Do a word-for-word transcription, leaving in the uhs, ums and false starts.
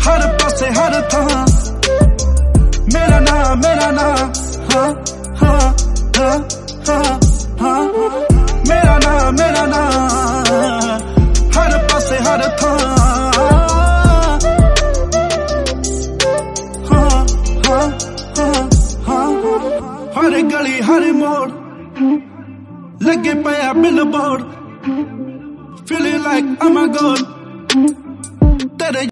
हर पासे हर थां मेरा नाम मेरा नाम हाँ हाँ हाँ हाँ हाँ मेरा नाम मेरा नाम हर पासे हर थां हाँ हाँ हाँ हाँ हर गली हर मोड़ लगे पाया billboard feeling like I'm a god तेरे